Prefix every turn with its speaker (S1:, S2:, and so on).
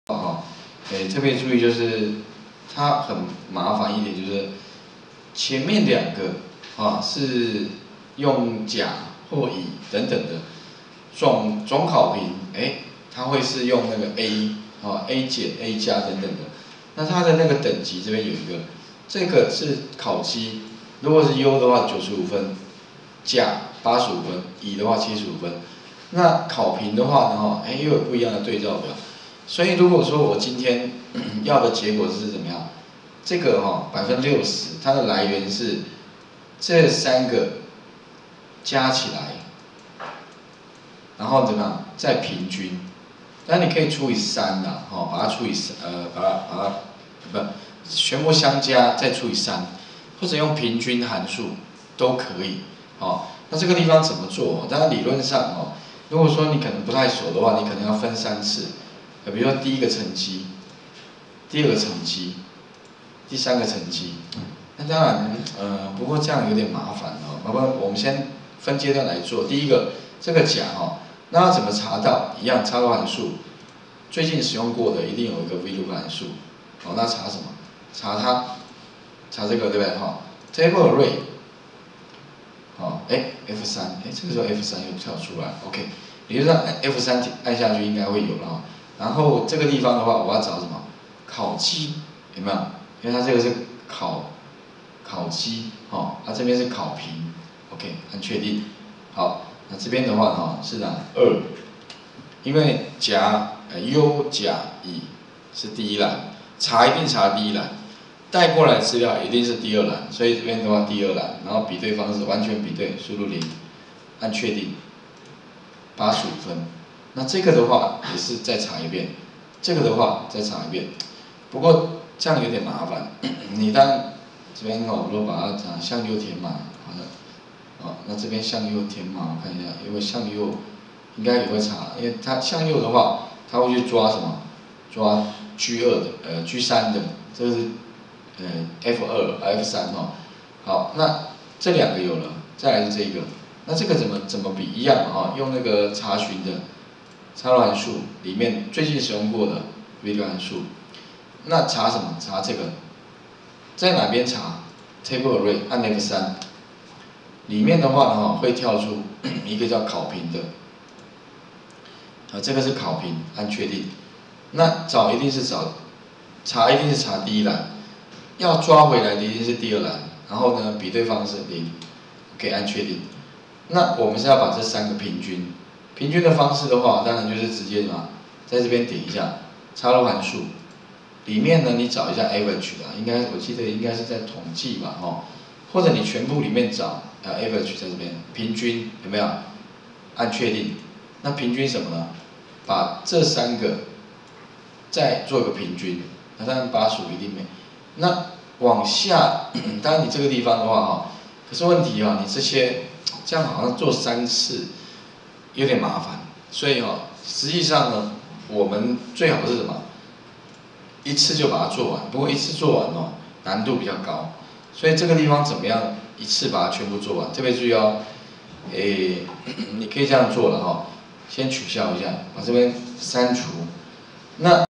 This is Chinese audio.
S1: 哈，特别注意就是它很麻烦一点，就是前面两个是用甲或乙等等的总考评，它会是用那个 A 减 A 加等等的。那它的那个等级这边有一个，这个是考绩，如果是优的话95分，甲85分，乙的话75分。那考评的话呢，又有不一样的对照表。所以如果说我今天要的结果是怎么样，这个60%，它的来源是这三个加起来，然后怎么样再平均，那你可以除以3啦，把它除以全部相加再除以3，或者用平均函数都可以，那这个地方怎么做？当然理论上如果说你可能不太熟的话，你可能要分3次。比如说第一个乘积，第二个乘积，第三个乘积。那当然，不过这样有点麻烦麻烦我们先分阶段来做。第一个，这个甲那要怎么查到？一样，插入函数，最近使用过的一定有一个 VLOOKUP 函数。那查什么？查这个对不对？Table Array。F3，这个时候 F3 又跳出来 ，OK， 理论上 F3 按下去应该会有了。然后这个地方的话，我要找什么？考绩有没有？因为它这个是考绩，这边是考评 ，OK， 按确定。好，那这边的话是哪2？因为优甲乙是第一栏，查一定查第一栏，带过来资料一定是第2栏，所以这边的话第2栏，然后比对方式完全比对，输入0，按确定，85分。那这个的话也是再查一遍，这个的话再查一遍，不过这样有点麻烦。你当然这边如果把它向右填满，好的，那这边向右填满，我看一下，因为向右应该也会查，因为它向右的话，它会去抓什么？抓 G2的G3的，这个是F3好，那这2个有了，再来是这个，那这个怎么比？一样用那个查询的。插入函数里面最近使用过的 VLOOKUP 函数，那查什么？查这个，在哪边查 ？Table Array 按 F3，里面的话会跳出一个叫考评的，这个是考评，按确定。那查一定是查第一栏，要抓回来的一定是第2栏，然后呢比对方式0，OK 按确定。那我们是要把这3个平均。平均的方式的话，当然就是直接在这边点一下插入函数，里面呢你找一下 average 我记得应该是在统计吧或者你全部里面找average 在这边平均有没有？按确定。那平均什么呢？把这3个再做个平均，那当然85一定没。那往下，当然你这个地方的话可是问题你这样好像做3次。有点麻烦，所以实际上呢，我们最好是什么？一次就把它做完。不过一次做完难度比较高，所以这个地方怎么样一次把它全部做完？特别注意你可以这样做了先取消一下，把这边删除。那